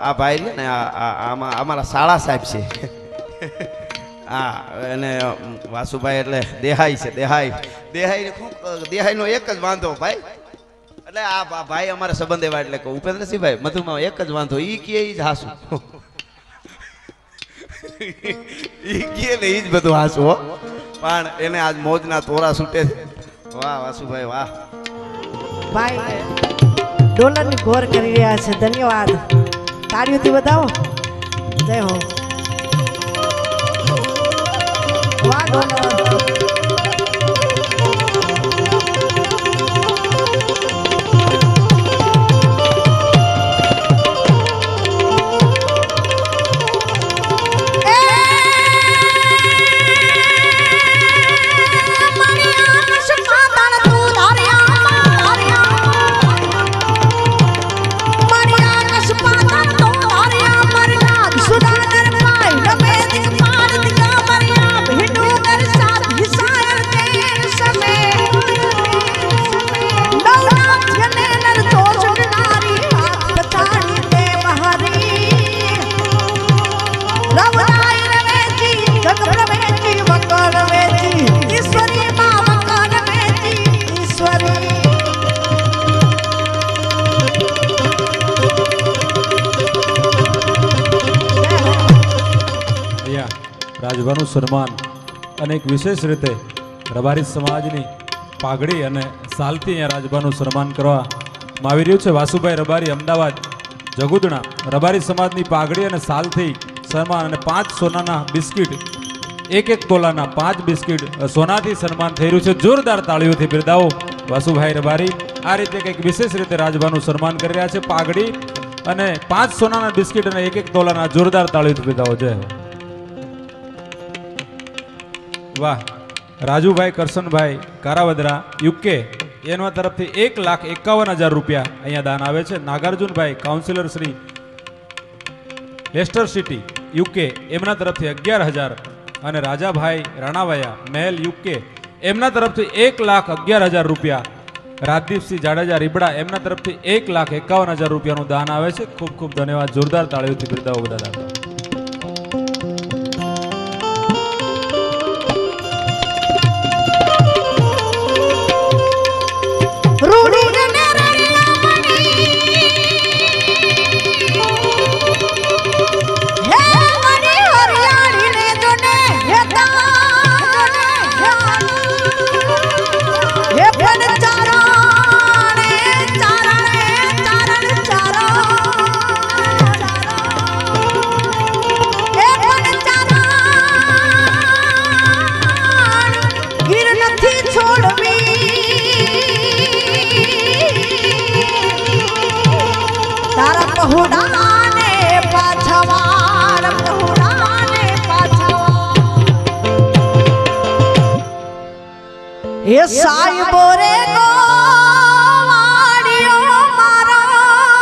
આ ભાઈ છે ને અમારા શાળા સાહેબ છે હા અને વાસુભાઈ એટલે દેહાઈ છે દેહાઈ દેહાઈનો એક જ વાંધો ભાઈ એટલે આ ભાઈ અમારા સંબંધ એવા એટલે ઉપેન્દ્રસિંહભાઈ મધુમાં એક જ વાંધો ઈ કે ઈ જ હાસુ ઈ કે ને ઈ જ બધું હાસુ હો પણ એને આજ મોજના તોરા છૂટે છે વાહ વાસુભાઈ વાહ ભાઈ ડોલરની ઘોર કરી રહ્યા છે ધન્યવાદ તાળીઓથી વધાવો જય હો વાહ ડોલર રાજભાનું સન્માન અને એક વિશેષ રીતે રબારી સમાજની પાઘડી અને સાલથી અહીંયા રાજભાનું સન્માન કરવામાં આવી રહ્યું છે વાસુભાઈ રબારી અમદાવાદ જગુદણા રબારી સમાજની પાઘડી અને સાલથી સન્માન અને 5 સોનાના બિસ્કિટ એક તોલાના 5 બિસ્કિટ સોનાથી સન્માન થઈ રહ્યું છે જોરદાર તાળીઓથી બિરદાવો વાસુભાઈ રબારી આ રીતે કંઈક વિશેષ રીતે રાજભાનું સન્માન કરી રહ્યા છે પાઘડી અને 5 સોનાના બિસ્કિટ અને એક તોલાના જોરદાર તાળીઓથી બિરદાવો જય વાહ રાજુભાઈ કરશનભાઈ કારાવદરા યુકે એના તરફથી 1,51,000 રૂપિયા અહીંયા દાન આવે છે નાગાર્જુનભાઈ councillor Shri Leicester City UK એમના તરફથી 11,000 અને રાજાભાઈ રાણાવાયા મહેલ યુકે એમના તરફથી 1,11,000 રૂપિયા રાજદીપસિંહ જાડેજા રીબડા એમના તરફથી 1,51,000 રૂપિયાનું દાન આવે છે ખૂબ ખૂબ ધન્યવાદ જોરદાર તાળીઓથી બિરદાવો બધા દાતા ये साहिबो रे गोवाड़ियो मारा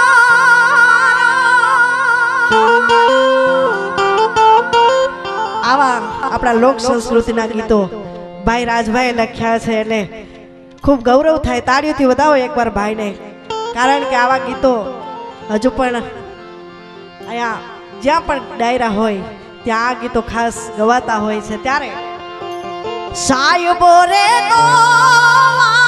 आवा अपना लोक संस्कृतिना गीतो भाई राजभाई लख्या छे એટલે खूब गौरव थाय ताळीओथी વધાવો એકવાર ભાઈને કારણ કે આવા ગીતો હજુ પણ આયા જ્યાં પણ ડાયરા હોય ત્યાં આ ગીતો ખાસ ગવાતા હોય છે ત્યારે સાહેબો રે ગોવા